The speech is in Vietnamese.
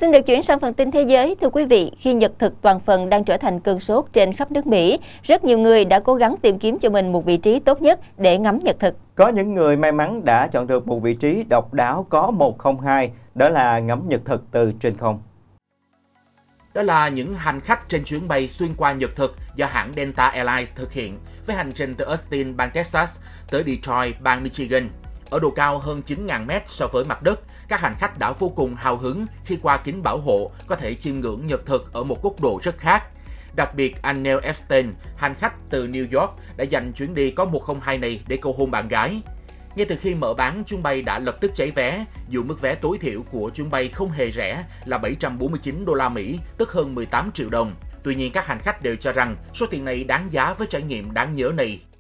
Xin được chuyển sang phần tin thế giới. Thưa quý vị, khi nhật thực toàn phần đang trở thành cơn sốt trên khắp nước Mỹ, rất nhiều người đã cố gắng tìm kiếm cho mình một vị trí tốt nhất để ngắm nhật thực. Có những người may mắn đã chọn được một vị trí độc đáo có 102, đó là ngắm nhật thực từ trên không. Đó là những hành khách trên chuyến bay xuyên qua nhật thực do hãng Delta Airlines thực hiện, với hành trình từ Austin, bang Texas tới Detroit, bang Michigan. Ở độ cao hơn 9.000 mét so với mặt đất, các hành khách đã vô cùng hào hứng khi qua kính bảo hộ có thể chiêm ngưỡng nhật thực ở một góc độ rất khác. Đặc biệt, anh Neil Epstein, hành khách từ New York, đã dành chuyến đi có 102 này để cầu hôn bạn gái. Ngay từ khi mở bán, chuyến bay đã lập tức cháy vé, dù mức vé tối thiểu của chuyến bay không hề rẻ là 749 đô la Mỹ, tức hơn 18 triệu đồng. Tuy nhiên, các hành khách đều cho rằng số tiền này đáng giá với trải nghiệm đáng nhớ này.